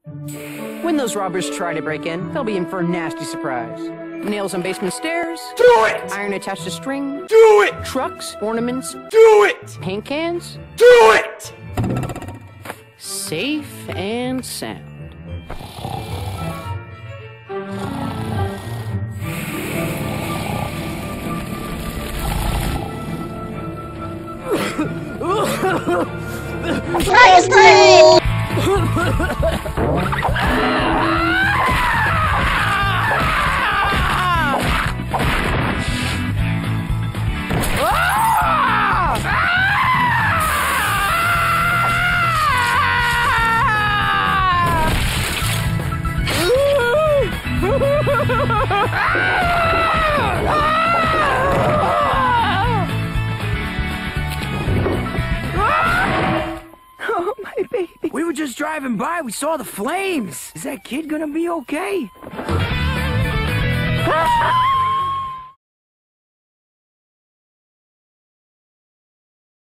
When those robbers try to break in, they'll be in for a nasty surprise. Nails on basement stairs. Do it! Iron attached to string. Do it! Trucks, ornaments. Do it! Paint cans. Do it! Safe and sound. Ice cream! Oh, my baby. We were just driving by. We saw the flames. Is that kid gonna be okay?